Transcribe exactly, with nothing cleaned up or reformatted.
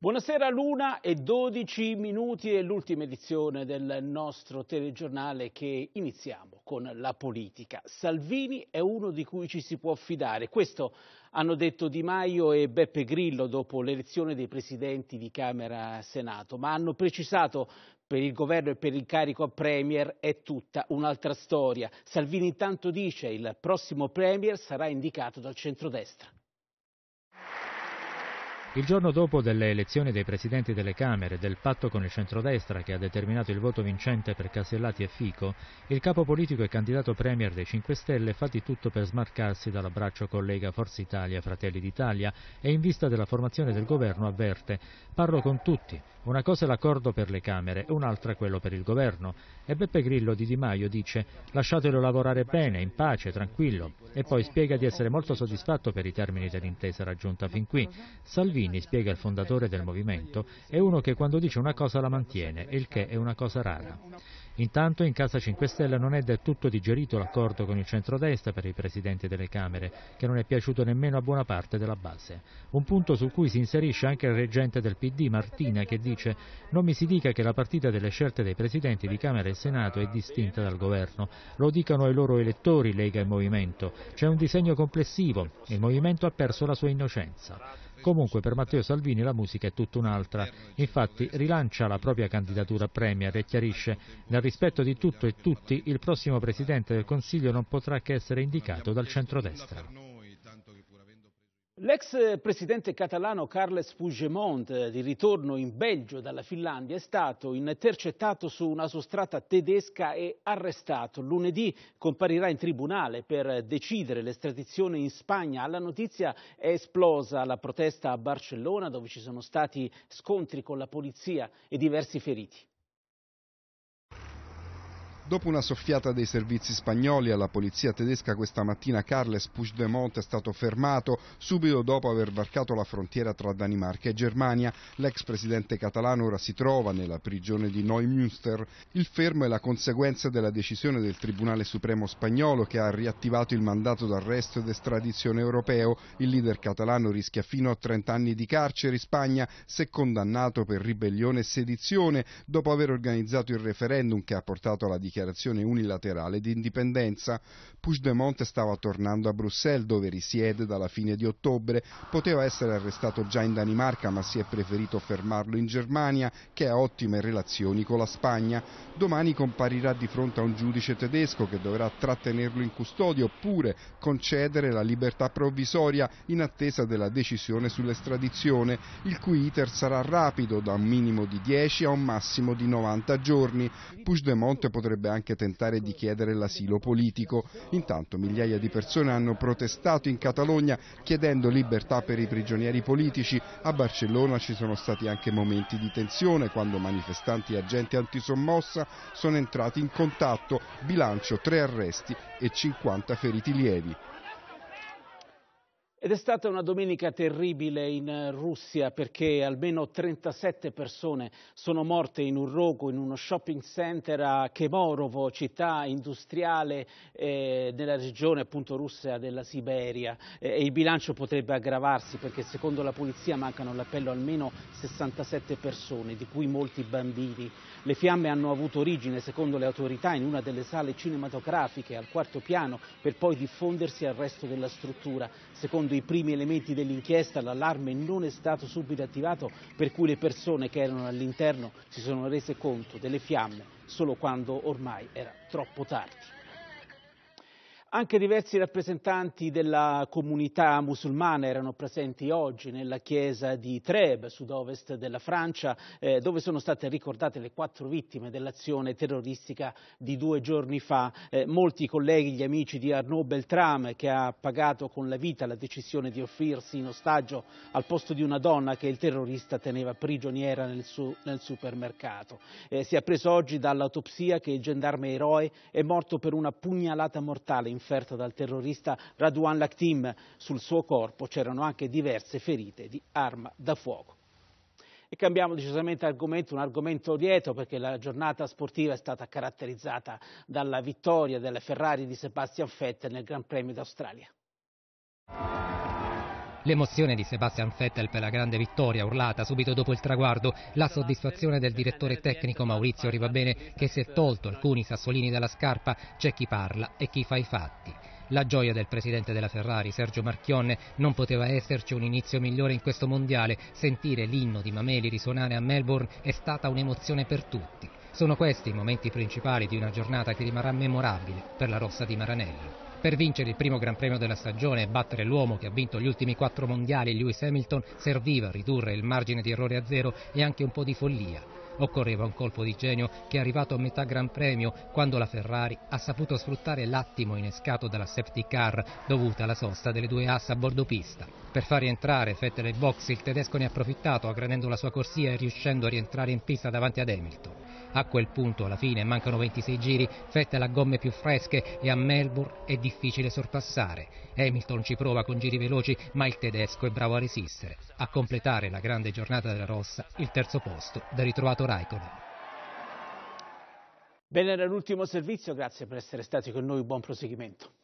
Buonasera, l'una e dodici minuti è l'ultima edizione del nostro telegiornale che iniziamo con la politica. Salvini è uno di cui ci si può fidare, questo hanno detto Di Maio e Beppe Grillo dopo l'elezione dei presidenti di Camera e Senato, ma hanno precisato per il governo e per il carico a Premier è tutta un'altra storia. Salvini intanto dice che il prossimo Premier sarà indicato dal centrodestra. Il giorno dopo delle elezioni dei presidenti delle Camere e del patto con il centrodestra che ha determinato il voto vincente per Casellati e Fico, il capo politico e candidato premier dei cinque Stelle fa di tutto per smarcarsi dall'abbraccio con Lega, Forza Italia, Fratelli d'Italia e in vista della formazione del governo avverte: parlo con tutti, una cosa è l'accordo per le Camere e un'altra quello per il governo. E Beppe Grillo di Di Maio dice: lasciatelo lavorare bene, in pace, tranquillo, e poi spiega di essere molto soddisfatto per i termini dell'intesa raggiunta fin qui. Salvini, spiega il fondatore del movimento, è uno che quando dice una cosa la mantiene, il che è una cosa rara. Intanto in Casa cinque Stelle non è del tutto digerito l'accordo con il centrodestra per i presidenti delle Camere, che non è piaciuto nemmeno a buona parte della base. Un punto su cui si inserisce anche il reggente del P D, Martina, che dice: non mi si dica che la partita delle scelte dei presidenti di Camera e Senato è distinta dal governo. Lo dicano ai loro elettori, Lega e Movimento. C'è un disegno complessivo. Il Movimento ha perso la sua innocenza. Comunque per Matteo Salvini la musica è tutta un'altra. Infatti rilancia la propria candidatura a Premier e chiarisce: nel rispetto di tutto e tutti, il prossimo Presidente del Consiglio non potrà che essere indicato dal centrodestra. L'ex presidente catalano Carles Puigdemont, di ritorno in Belgio dalla Finlandia, è stato intercettato su un'autostrada tedesca e arrestato. Lunedì comparirà in tribunale per decidere l'estradizione in Spagna. Alla notizia è esplosa la protesta a Barcellona, dove ci sono stati scontri con la polizia e diversi feriti. Dopo una soffiata dei servizi spagnoli alla polizia tedesca questa mattina, Carles Puigdemont è stato fermato subito dopo aver varcato la frontiera tra Danimarca e Germania. L'ex presidente catalano ora si trova nella prigione di Neumünster. Il fermo è la conseguenza della decisione del Tribunale Supremo spagnolo, che ha riattivato il mandato d'arresto ed estradizione europeo. Il leader catalano rischia fino a trenta anni di carcere in Spagna se condannato per ribellione e sedizione, dopo aver organizzato il referendum che ha portato alla dichiarazione unilaterale di indipendenza. Puigdemont stava tornando a Bruxelles, dove risiede dalla fine di ottobre. Poteva essere arrestato già in Danimarca, ma si è preferito fermarlo in Germania, che ha ottime relazioni con la Spagna. Domani comparirà di fronte a un giudice tedesco che dovrà trattenerlo in custodia oppure concedere la libertà provvisoria in attesa della decisione sull'estradizione, il cui iter sarà rapido, da un minimo di dieci a un massimo di novanta giorni. Puigdemont potrebbe anche tentare di chiedere l'asilo politico. Intanto migliaia di persone hanno protestato in Catalogna chiedendo libertà per i prigionieri politici. A Barcellona ci sono stati anche momenti di tensione quando manifestanti e agenti antisommossa sono entrati in contatto. Bilancio tre arresti e cinquanta feriti lievi. Ed è stata una domenica terribile in Russia, perché almeno trentasette persone sono morte in un rogo in uno shopping center a Kemorovo, città industriale eh, nella regione appunto russa della Siberia, eh, e il bilancio potrebbe aggravarsi perché secondo la polizia mancano all'appello almeno sessantasette persone, di cui molti bambini. Le fiamme hanno avuto origine, secondo le autorità, in una delle sale cinematografiche al quarto piano, per poi diffondersi al resto della struttura. Secondo i primi elementi dell'inchiesta, l'allarme non è stato subito attivato, per cui le persone che erano all'interno si sono rese conto delle fiamme solo quando ormai era troppo tardi. Anche diversi rappresentanti della comunità musulmana erano presenti oggi nella chiesa di Trèbes, sud-ovest della Francia, eh, dove sono state ricordate le quattro vittime dell'azione terroristica di due giorni fa. Eh, molti colleghi, gli amici di Arnaud Beltrame, che ha pagato con la vita la decisione di offrirsi in ostaggio al posto di una donna che il terrorista teneva prigioniera nel, su, nel supermercato. Eh, si è appreso oggi dall'autopsia che il gendarme eroe è morto per una pugnalata mortale in inferta dal terrorista Radouan Lakhtim. Sul suo corpo c'erano anche diverse ferite di arma da fuoco. E cambiamo decisamente argomento, un argomento lieto, perché la giornata sportiva è stata caratterizzata dalla vittoria della Ferrari di Sebastian Vettel nel Gran Premio d'Australia. L'emozione di Sebastian Vettel per la grande vittoria urlata subito dopo il traguardo, la soddisfazione del direttore tecnico Maurizio Rivabene che si è tolto alcuni sassolini dalla scarpa, c'è chi parla e chi fa i fatti. La gioia del presidente della Ferrari, Sergio Marchionne, non poteva esserci un inizio migliore in questo mondiale. Sentire l'inno di Mameli risuonare a Melbourne è stata un'emozione per tutti. Sono questi i momenti principali di una giornata che rimarrà memorabile per la rossa di Maranello. Per vincere il primo Gran Premio della stagione e battere l'uomo che ha vinto gli ultimi quattro mondiali, Lewis Hamilton, serviva ridurre il margine di errore a zero e anche un po' di follia. Occorreva un colpo di genio che è arrivato a metà Gran Premio, quando la Ferrari ha saputo sfruttare l'attimo innescato dalla safety car dovuta alla sosta delle due asse a bordo pista. Per far rientrare Vettel ai box il tedesco ne ha approfittato aggredendo la sua corsia e riuscendo a rientrare in pista davanti ad Hamilton. A quel punto, alla fine, mancano ventisei giri, Vettel ha gomme più fresche e a Melbourne è difficile sorpassare. Hamilton ci prova con giri veloci, ma il tedesco è bravo a resistere. A completare la grande giornata della rossa, il terzo posto da ritrovato Raikkonen. Bene, era l'ultimo servizio, grazie per essere stati con noi, buon proseguimento.